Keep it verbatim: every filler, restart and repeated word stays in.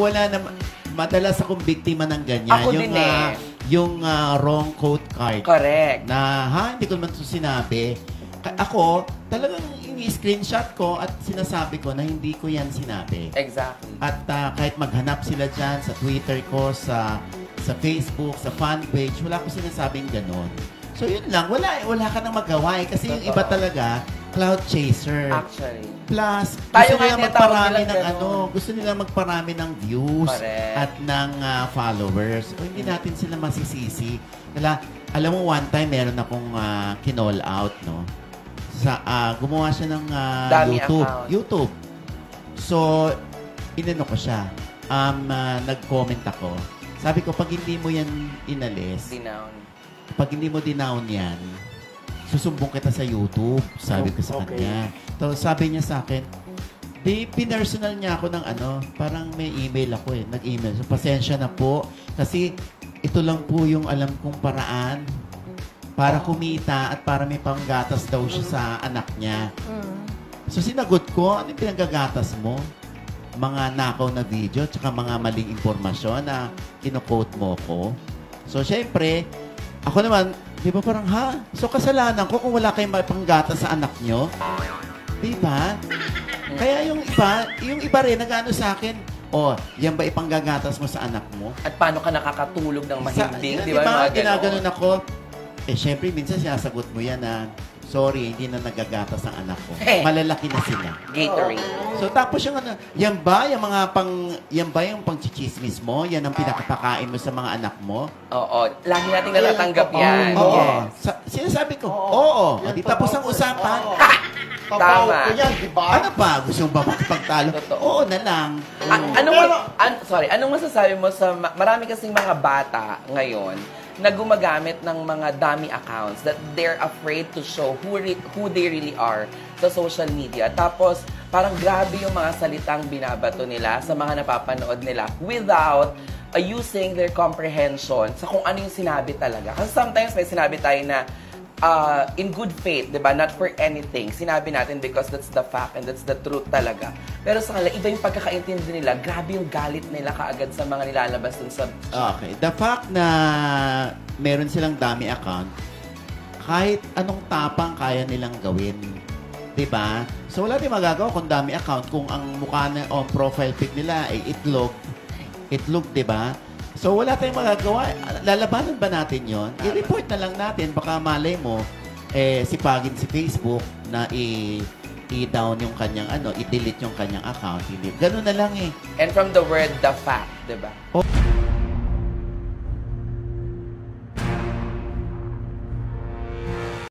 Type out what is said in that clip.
wala na, madalas akong biktima ng ganyan. Ako yung, din eh. Uh, yung uh, wrong code card. Correct. Na, ha, hindi ko naman ito sinabi. Ka- ako, talagang ini-screenshot ko at sinasabi ko na hindi ko yan sinabi. Exactly. At uh, kahit maghanap sila dyan sa Twitter ko, sa sa Facebook, sa fan page, wala ko sinasabing ganon. So yun lang, wala wala ka nang magawa eh. Kasi yung iba talaga, cloud chaser. Actually. Plus, Tayo gusto nga nila tinatawag magparami nilang ng ganon. ano, gusto nila magparami ng views Correct. at ng uh, followers. O hindi natin sila masisisi. Kala, alam mo, one time meron akong uh, kinall out, no? Sa, uh, gumawa siya ng uh, Dami YouTube. account. YouTube. So, inano ko siya. Um, uh, nag-comment ako. Sabi ko, pag hindi mo yan inalis, Dinown. pag hindi mo dinown yan, susumbong kita sa YouTube. Sabi ko sa Okay. kanya. So, sabi niya sa akin, di, pinersonal niya ako ng ano, parang may email ako eh. Nag-email. So, pasensya na po. Kasi, ito lang po yung alam kong paraan para kumita at para may panggatas daw siya sa anak niya. So, sinagot ko, ano yung pinanggagatas mo? Mga nakaw na video tsaka mga maling impormasyon na kino-quote mo ko. So, syempre, ako naman, di ba parang, ha? So, kasalanan ko kung wala kayong panggatas sa anak nyo? Di ba? Kaya yung iba, yung iba rin, nag-ano sa akin, oh, yan ba ipanggagatas mo sa anak mo? At paano ka nakakatulog ng mahimbing, Sa- di ba? Mga ganon. Ginaganon ako. Eh, syempre, minsan sinasagot mo yan na, sorry, hindi na nagagatas ang anak ko. Eh. Malalaki na sila. Gatorade. So, tapos yung ano, yan ba, yung mga pang, yan ba yung pang-chichismis mo? Yan ang pinakapakain mo sa mga anak mo? Oo. Lagi nating natatanggap yan. Oo. Yes. Sa, sinasabi ko, oo. Di tapos ang usapan. Papaw Tama. ko yan, di ba? Ano ba? Gusto mo ba makipagtalo? Totoo. Oo na lang. A- anong, ma- an- sorry, anong masasabi mo sa ma- marami kasing mga bata ngayon na gumagamit ng mga dummy accounts that they're afraid to show who re- who they really are sa social media. Tapos, parang grabe yung mga salitang binabato nila sa mga napapanood nila without uh, using their comprehension sa kung ano yung sinabi talaga. Kasi sometimes may sinabi tayo na uh, in good faith, di ba? Not for anything. Sinabi natin because that's the fact and that's the truth talaga. Pero sa kanila, iba yung pagkakaintindi nila. Grabe yung galit nila kaagad sa mga nilalabas dun sa... Okay. The fact na meron silang dummy account, kahit anong tapang kaya nilang gawin. Diba? So, wala din magagawa kung dummy account kung ang mukha na o profile pic nila ay itlog. Itlog, diba? So, wala tayong magagawa. Lalabanan ba natin yon? I-report na lang natin. Baka malay mo, eh, sipagin si Facebook na i- i-down yung kanyang ano, i-delete yung kanyang account. Hindi. Ganun na lang eh. And from the word, the fact, di ba? Oh.